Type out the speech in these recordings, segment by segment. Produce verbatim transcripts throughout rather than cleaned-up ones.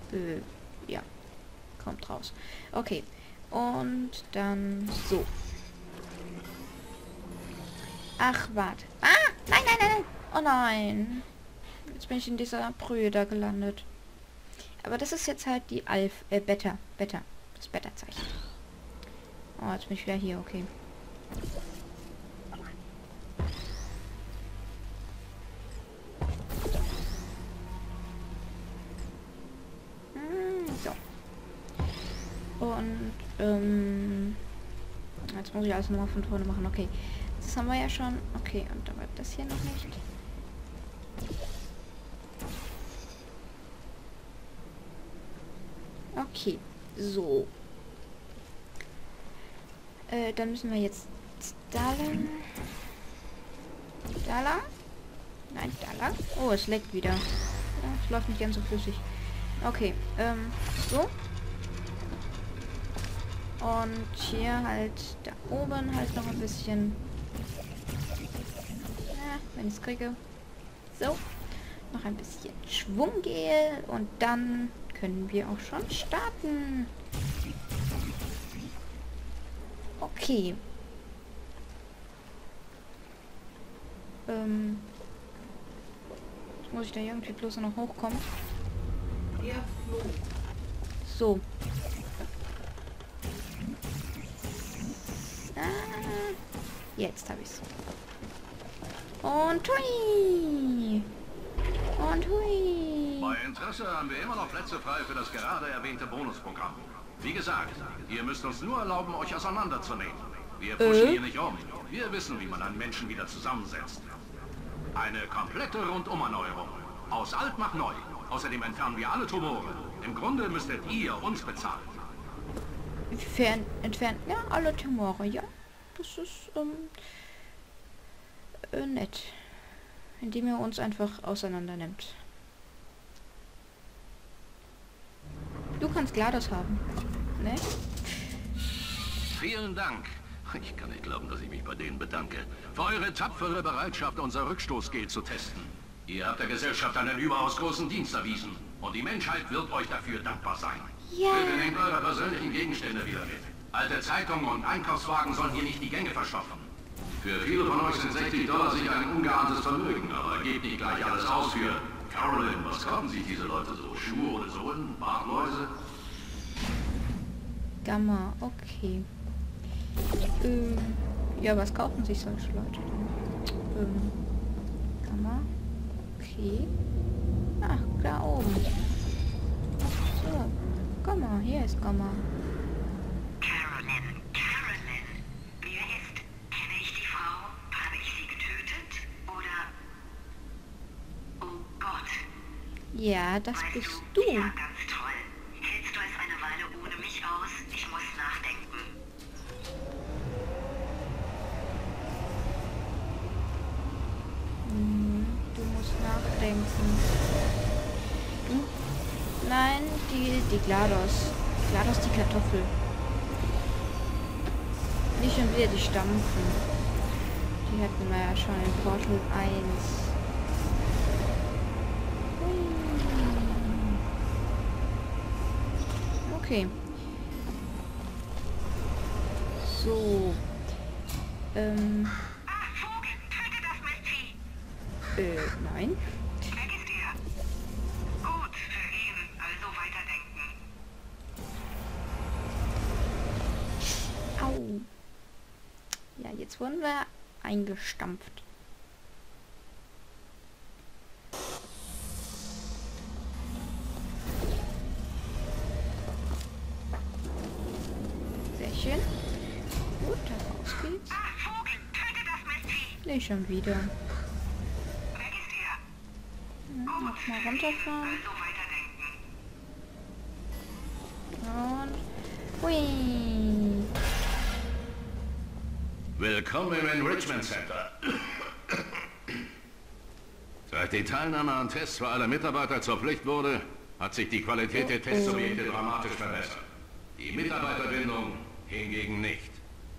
Äh, ja. Kommt raus. Okay. Und dann so. Ach, warte. Ah! Nein, nein, nein, nein! Oh nein! Jetzt bin ich in dieser Brühe da gelandet. Aber das ist jetzt halt die Alf... Äh, Beta. Beta. Das Beta-Zeichen. Oh, jetzt bin ich wieder hier. Okay. Und, ähm, jetzt muss ich alles nochmal von vorne machen. Okay, das haben wir ja schon. Okay, und aber das hier noch nicht. Okay, so. Äh, dann müssen wir jetzt da lang. Da lang? Nein, da lang. Oh, es leckt wieder. Ja, es läuft nicht ganz so flüssig. Okay, ähm, so. Und hier halt da oben halt noch ein bisschen. Ja, wenn ich es kriege. So. Noch ein bisschen Schwunggel. Und dann können wir auch schon starten. Okay. Ähm. Jetzt muss ich da irgendwie bloß noch hochkommen. So. Jetzt habe ich's. Und hui! Und hui! Bei Interesse haben wir immer noch Plätze frei für das gerade erwähnte Bonusprogramm. Wie gesagt, ihr müsst uns nur erlauben, euch auseinanderzunehmen. Wir pushen äh? hier nicht um. Wir wissen, wie man einen Menschen wieder zusammensetzt. Eine komplette Rundumerneuerung. Aus alt nach neu. Außerdem entfernen wir alle Tumore. Im Grunde müsstet ihr uns bezahlen. Entfernen, entfernen, ja, alle Tumore, ja. Das ist, ähm, äh, nett. Indem er uns einfach auseinander nimmt. Du kannst GLaDOS haben, ne? Vielen Dank. Ich kann nicht glauben, dass ich mich bei denen bedanke. Für eure tapfere Bereitschaft, unser Rückstoßgel zu testen. Ihr habt der Gesellschaft einen überaus großen Dienst erwiesen. Und die Menschheit wird euch dafür dankbar sein. Ja. Bitte nehmt eure persönlichen Gegenstände wieder mit. Alte Zeitungen und Einkaufswagen sollen hier nicht die Gänge verstopfen. Für viele von euch sind sechzig Dollar sicher ein ungeahntes Vermögen, aber gebt nicht gleich alles aus für... Carolyn, was kaufen sich diese Leute so? Schuhe oder Sohlen? Bartläuse? Gamma, okay. Ähm, ja, was kaufen sich solche Leute denn? Ähm, Gamma, okay. Ach, da oben. So, Gamma, hier ist Gamma. Carolyn, Carolyn. Wer ist? Kenne ich die Frau? Habe ich sie getötet? Oder... Oh Gott. Ja, das Weißt bist du? du. Ja, ganz toll. Hältst du es eine Weile ohne mich aus? Ich muss nachdenken. Hm, du musst nachdenken. Hm? Nein, die, die GLaDOS. GLaDOS, die Kartoffel. Nicht schon wieder die Stampfen. Die hatten wir ja schon in Portal eins. Okay. So. Ähm. Ah, Vogel, töte das Mistvieh. Äh, nein. Registriert. Gut, für ihn. Also weiterdenken. Au. Ja, jetzt wurden wir eingestampft. Sehr schön. Gut, raus geht's. Ah, Vogel, töte das Mistvieh. Nicht schon wieder. Registriert. Ja, noch mal runterfahren. Also weiterdenken. Und... Hui. Willkommen im Enrichment Center. Seit die Teilnahme an Tests für alle Mitarbeiter zur Pflicht wurde, hat sich die Qualität der Testsubjekte dramatisch verbessert. Die Mitarbeiterbindung hingegen nicht.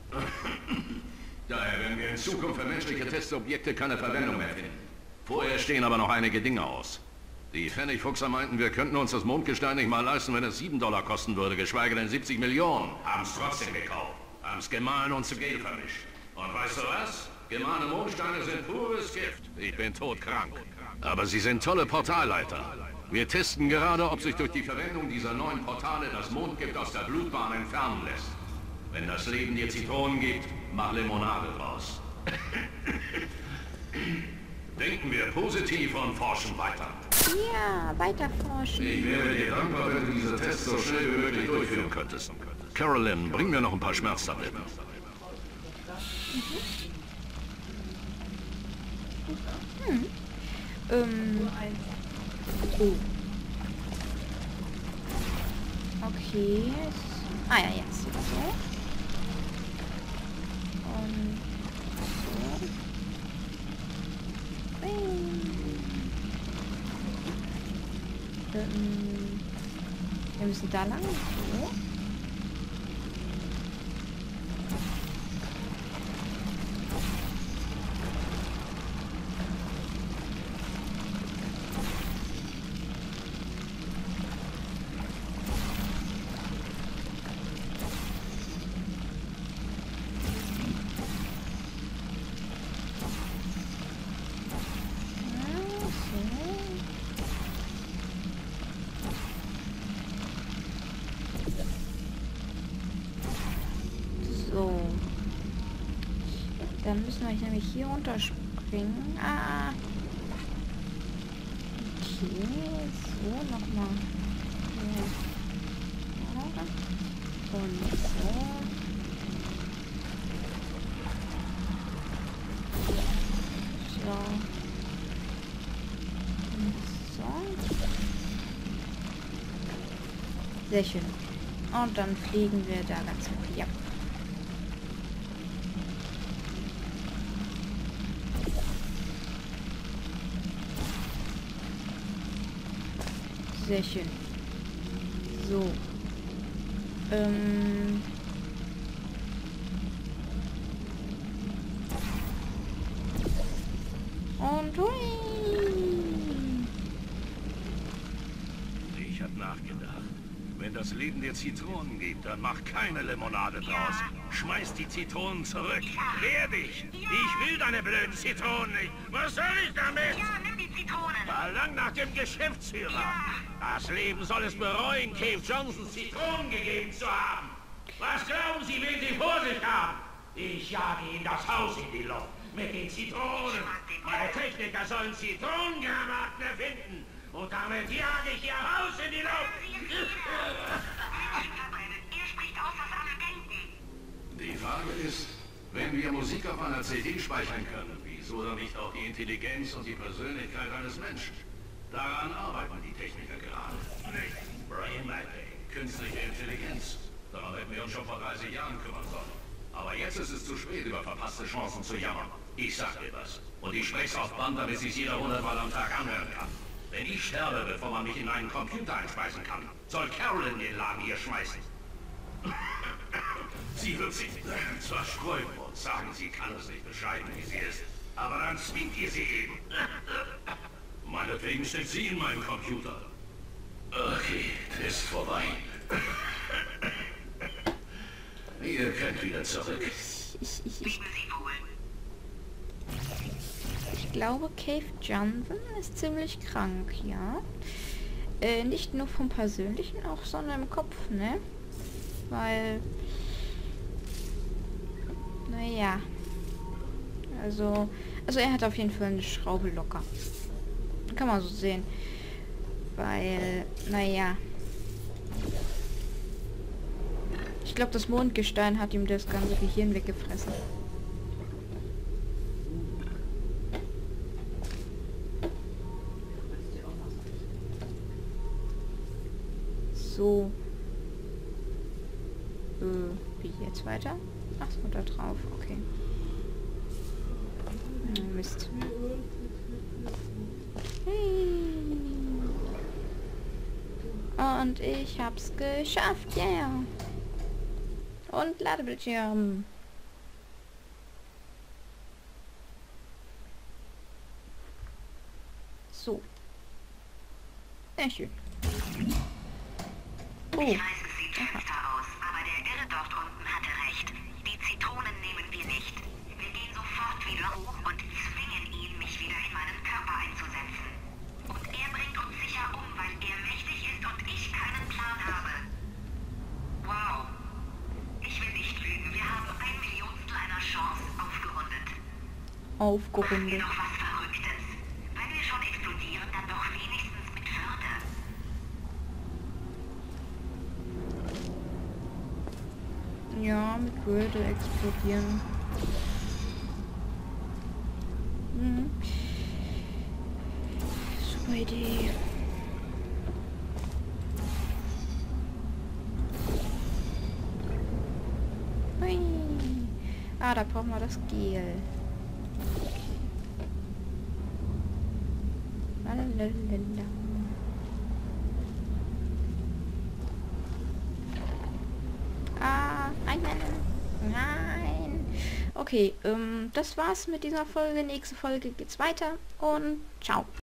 Daher werden wir in Zukunft für menschliche Testsubjekte keine Verwendung mehr finden. Vorher stehen aber noch einige Dinge aus. Die Pfennigfuchser meinten, wir könnten uns das Mondgestein nicht mal leisten, wenn es sieben Dollar kosten würde, geschweige denn siebzig Millionen. Haben's trotzdem gekauft. Haben's gemahlen und zu Gel vermischt. Und weißt du was? Gemahlene Mondsteine sind pures Gift. Ich bin todkrank. Aber sie sind tolle Portalleiter. Wir testen gerade, ob sich durch die Verwendung dieser neuen Portale das Mondgift aus der Blutbahn entfernen lässt. Wenn das Leben dir Zitronen gibt, mach Limonade draus. Denken wir positiv und forschen weiter. Ja, weiter forschen. Ich wäre dir dankbar, wenn du diese Tests so schnell wie möglich durchführen könntest. Carolyn, bring mir noch ein paar Schmerztabletten. Mhm. Hm. Ähm. Oh. Okay. Ah ja, jetzt. So. Und so. Ähm. Wir müssen da lang. So. So. Dann müssen wir nämlich hier runterspringen. Ah. Okay. So, nochmal. Und so. So. Und so. Sehr schön. Und dann fliegen wir da ganz hoch. Ja. Sehr schön. So. Ähm. Und hui. Ich hab nachgedacht. Wenn das Leben dir Zitronen gibt, dann mach keine Limonade draus. Schmeiß die Zitronen zurück. Wehr dich! Ich will deine blöden Zitronen nicht. Was soll ich damit? Ja, nimm die Zitronen. Verlang nach dem Geschäftsführer. Ja. Das Leben soll es bereuen, Cave Johnson Zitronen gegeben zu haben. Was glauben Sie, wen Sie vor sich haben? Ich jage Ihnen das Haus in die Luft mit den Zitronen. Meine Techniker sollen Zitronengranaten erfinden. Und damit jage ich Ihr Haus in die Luft. Er spricht aus, was alle denken. Die Frage ist, wenn wir Musik auf einer C D speichern können, wieso dann nicht auch die Intelligenz und die Persönlichkeit eines Menschen? Daran arbeiten die Techniker gerade. Nicht Brain Mapping, künstliche Intelligenz. Daran hätten wir uns schon vor dreißig Jahren kümmern sollen. Aber jetzt ist es zu spät, über verpasste Chancen zu jammern. Ich sag dir was. Und ich spreche auf Band, damit sich jeder hundertmal am Tag anhören kann. Wenn ich sterbe, bevor man mich in einen Computer einspeisen kann, soll Carolyn den Laden hier schmeißen. Sie wird sich zwar sträuben und sagen, sie kann es nicht beschreiben, wie sie ist, aber dann zwingt ihr sie eben. Meinetwegen steckt sie in meinen Computer. Okay, Test vorbei. Ihr könnt wieder zurück. Ich, ich, ich, Leben Sie wohl. ich glaube, Cave Johnson ist ziemlich krank, ja. Äh, nicht nur vom Persönlichen, auch sondern im Kopf, ne? Weil... Naja. Also... Also er hat auf jeden Fall eine Schraube locker. Kann man so sehen. Weil... Naja. Ich glaube, das Mondgestein hat ihm das ganze Gehirn weggefressen. So. Äh, wie jetzt weiter? Ach so, da drauf, okay. Oh, Mist. Hey. Und ich hab's geschafft, yeah. Und Ladebildschirm. So. Sehr schön. Oh. Ich weiß, es sieht finster aus, aber der Irre dort unten hatte recht. Die Zitronen nehmen wir nicht. Wir gehen sofort wieder hoch und zwingen ihn, mich wieder in meinen Körper einzusetzen. Und er bringt uns sicher um, weil er mächtig ist und ich keinen Plan habe. Wow. Ich will nicht lügen. Wir haben ein Millionstel einer Chance aufgerundet. Machen wir Aufgerundet. noch was Verrücktes. Wenn wir schon explodieren, dann doch wenigstens mit Würde. Ja, mit Würde explodieren. Mhm. Super Idee. Hui. Ah, da brauchen wir das Gel. Lalalala. Ah, nein, nein, nein. Nein. Okay, ähm, das war's mit dieser Folge. Nächste Folge geht's weiter und ciao.